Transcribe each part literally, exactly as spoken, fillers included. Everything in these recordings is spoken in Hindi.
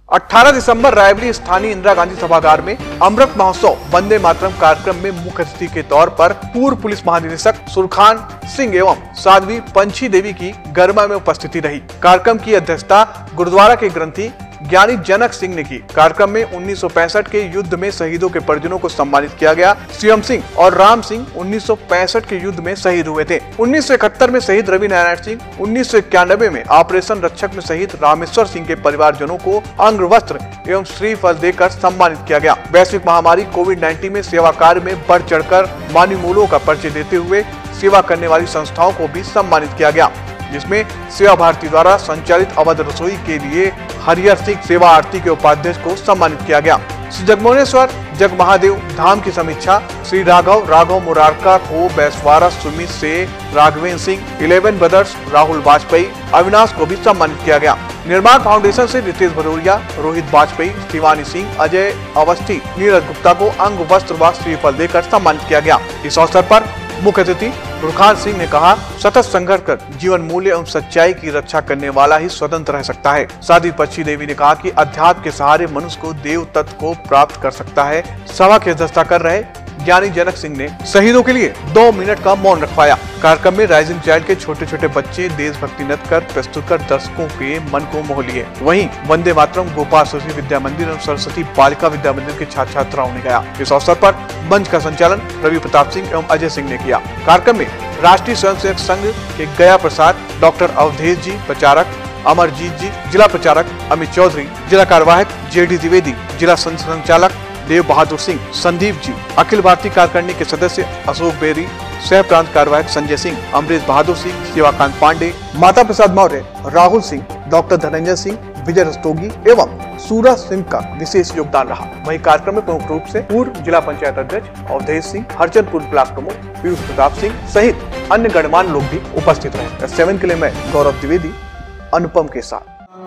अठारह दिसंबर रायबरेली स्थानीय इंदिरा गांधी सभागार में अमृत महोत्सव वंदे मातरम कार्यक्रम में मुख्य अतिथि के तौर पर पूर्व पुलिस महानिदेशक सुरखान सिंह एवं साध्वी पंछी देवी की गरिमा में उपस्थिति रही। कार्यक्रम की अध्यक्षता गुरुद्वारा के ग्रंथी ज्ञानी जनक सिंह ने की। कार्यक्रम में उन्नीस सौ पैंसठ के युद्ध में शहीदों के परिजनों को सम्मानित किया गया। सीएम सिंह और राम सिंह उन्नीस सौ पैंसठ के युद्ध में शहीद हुए थे। उन्नीस सौ इकहत्तर में शहीद रवि नारायण सिंह, उन्नीस सौ इक्यानवे में ऑपरेशन रक्षक में शहीद रामेश्वर सिंह के परिवारजनों को अंग वस्त्र एवं श्रीफल देकर सम्मानित किया गया। वैश्विक महामारी कोविड नाइन्टीन में सेवा कार्य में बढ़ चढ़कर मानवीय मूल्यों का परिचय देते हुए सेवा करने वाली संस्थाओं को भी सम्मानित किया गया, जिसमें सेवा भारती द्वारा संचालित अवध रसोई के लिए हरिहर सिंह सेवा आरती के उपाध्यक्ष को सम्मानित किया गया। श्री जगमोहनेश्वर जग महादेव धाम की समीक्षा श्री राघव राघव मुरारका को बैसवारा सुमित से राघवेंद्र सिंह, इलेवन ब्रदर्स राहुल वाजपेयी, अविनाश को भी सम्मानित किया गया। निर्माण फाउंडेशन से रितेश भदौरिया, रोहित वाजपेयी, शिवानी सिंह, अजय अवस्थी, नीरज गुप्ता को अंग वस्त्र व श्रीफल देकर सम्मानित किया गया। इस अवसर पर मुख्य अतिथि सुरखान सिंह ने कहा, सतत संघर्ष कर जीवन मूल्य एवं सच्चाई की रक्षा करने वाला ही स्वतंत्र रह सकता है। साध्वी पंछी देवी ने कहा कि अध्यात्म के सहारे मनुष्य को देव तत्व को प्राप्त कर सकता है। सभा की अध्यक्षता कर रहे ज्ञानी जनक सिंह ने शहीदों के लिए दो मिनट का मौन रखवाया। कार्यक्रम में राइजिंग चाइल्ड के छोटे छोटे बच्चे देशभक्ति नृत्य कर प्रस्तुत कर दर्शकों के मन को मोह लिए। वहीं वंदे मातरम गोपाल सरस्वती विद्या मंदिर एवं सरस्वती बालिका विद्या मंदिर के छात्र छात्राओं ने गाया। इस अवसर पर मंच का संचालन रवि प्रताप सिंह एवं अजय सिंह ने किया। कार्यक्रम में राष्ट्रीय स्वयंसेवक संघ के गया प्रसाद, डॉक्टर अवधेश जी प्रचारक, अमरजीत जी जिला प्रचारक, अमित चौधरी जिला कार्यवाहक, जेडी द्विवेदी जिला संचालक, देव बहादुर सिंह, संदीप जी, अखिल भारतीय कार्यकारिणी के सदस्य अशोक बेरी, सह प्रांत कार्यवाहक संजय सिंह, अमरीश बहादुर सिंह, शिवाकांत पांडे, माता प्रसाद मौर्य, राहुल सिंह, डॉक्टर धनंजय सिंह, विजय रस्तोगी एवं सूरज सिंह का विशेष योगदान रहा। वहीं कार्यक्रम में प्रमुख रूप से पूर्व जिला पंचायत अध्यक्ष अवधेश सिंह, हरचंदपुर ब्लॉक प्रमुख पीयूष प्रताप सिंह सहित अन्य गणमान्य लोग भी उपस्थित रहे। सेवन के लिए मैं गौरव द्विवेदी अनुपम के साथ।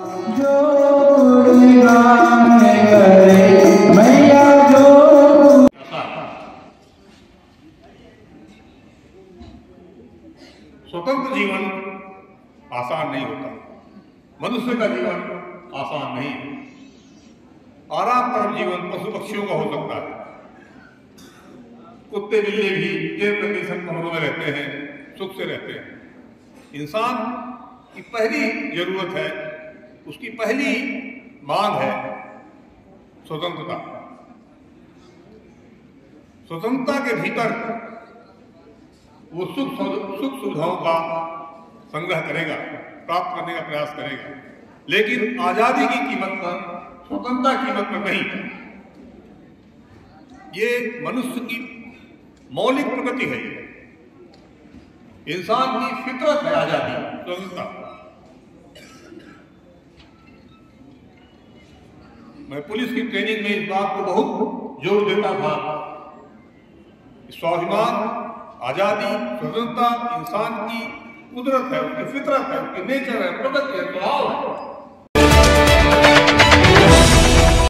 स्वतंत्र जीवन आसान नहीं होता, मनुष्य का जीवन आसान नहीं। आरामदायक जीवन पशु पक्षियों का हो सकता है। कुत्ते बिल्ली भी एयर कंडीशन कमरों में रहते हैं, सुख से रहते हैं। इंसान की पहली जरूरत है, उसकी पहली मांग है स्वतंत्रता। स्वतंत्रता के भीतर वो सुख सुख सुविधाओं का संग्रह करेगा, प्राप्त करने का प्रयास करेगा, लेकिन आजादी की कीमत पर, स्वतंत्रता की कीमत पर नहीं। ये मनुष्य की मौलिक प्रगति है, इंसान की फितरत है आजादी, स्वतंत्रता। मैं पुलिस की ट्रेनिंग में इस बात को बहुत जोर देता था, स्वाभिमान, आजादी, स्वतंत्रता इंसान की कुदरत है, उसकी फितरत है, उसकी नेचर है, प्रगति है, स्वभाव है।